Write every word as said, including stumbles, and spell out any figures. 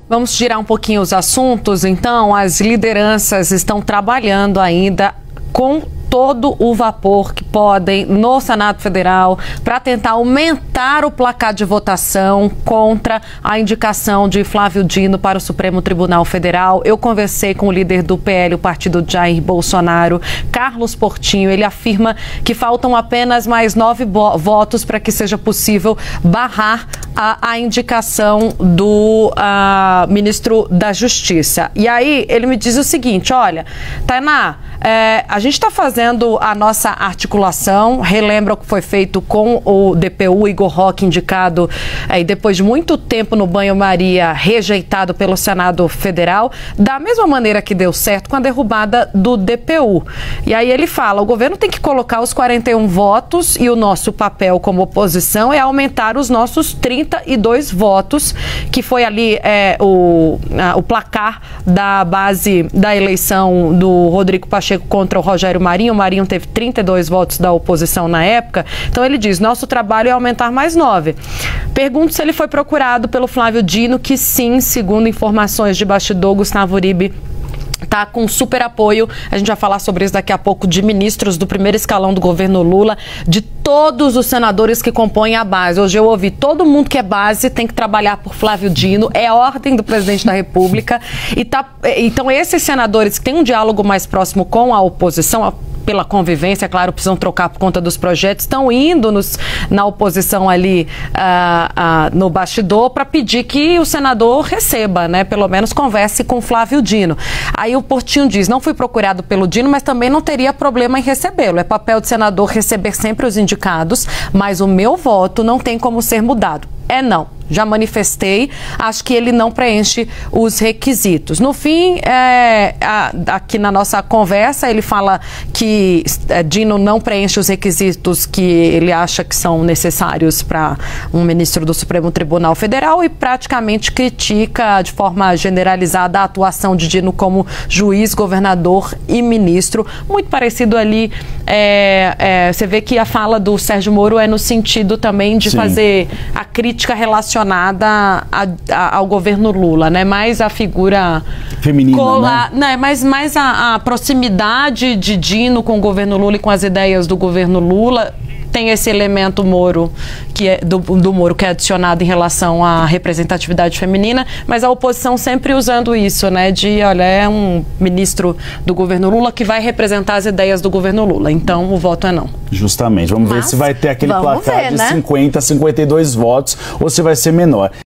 Vamos girar um pouquinho os assuntos, então. As lideranças estão trabalhando ainda com todo o vapor que podem no Senado Federal para tentar aumentar o placar de votação contra a indicação de Flávio Dino para o Supremo Tribunal Federal. Eu conversei com o líder do P L, o partido de Jair Bolsonaro, Carlos Portinho. Ele afirma que faltam apenas mais nove votos para que seja possível barrar a, a indicação do uh, ministro da Justiça. E aí ele me diz o seguinte: olha, Tainá, é, a gente está fazendo a nossa articulação, relembra o que foi feito com o D P U, Igor Roque, indicado é, depois de muito tempo no banho-maria, rejeitado pelo Senado Federal, da mesma maneira que deu certo com a derrubada do D P U. E aí ele fala, o governo tem que colocar os quarenta e um votos e o nosso papel como oposição é aumentar os nossos trinta e dois votos, que foi ali é, o, a, o placar da base da eleição do Rodrigo Pacheco contra o Rogério Marinho. O Marinho teve trinta e dois votos da oposição na época. Então ele diz, nosso trabalho é aumentar mais nove. Pergunto se ele foi procurado pelo Flávio Dino, que sim, segundo informações de bastidor, Gustavo Uribe está com super apoio, a gente vai falar sobre isso daqui a pouco, de ministros do primeiro escalão do governo Lula, de todos os senadores que compõem a base. Hoje eu ouvi, todo mundo que é base tem que trabalhar por Flávio Dino, é a ordem do presidente da República. E tá, então esses senadores que têm um diálogo mais próximo com a oposição, a pela convivência, claro, precisam trocar por conta dos projetos, estão indo nos, na oposição ali uh, uh, no bastidor para pedir que o senador receba, né, pelo menos converse com Flávio Dino. Aí o Portinho diz, não fui procurado pelo Dino, mas também não teria problema em recebê-lo. É papel de senador receber sempre os indicados, mas o meu voto não tem como ser mudado. É não. Já manifestei, acho que ele não preenche os requisitos. No fim, é, a, aqui na nossa conversa, ele fala que é, Dino não preenche os requisitos que ele acha que são necessários para um ministro do Supremo Tribunal Federal e praticamente critica de forma generalizada a atuação de Dino como juiz, governador e ministro. Muito parecido ali, é, é, você vê que a fala do Sérgio Moro é no sentido também de Sim. fazer a crítica relacionada relacionada a, a, ao governo Lula, né? Mais a figura feminina, cola, né? né? Mas mais a, a proximidade de Dino com o governo Lula e com as ideias do governo Lula. Tem esse elemento Moro, que é do, do Moro, que é adicionado em relação à representatividade feminina, mas a oposição sempre usando isso, né? De, olha, é um ministro do governo Lula que vai representar as ideias do governo Lula. Então, o voto é não. Justamente. Vamos mas, ver se vai ter aquele placar ver, de né? cinquenta, cinquenta e dois votos ou se vai ser menor.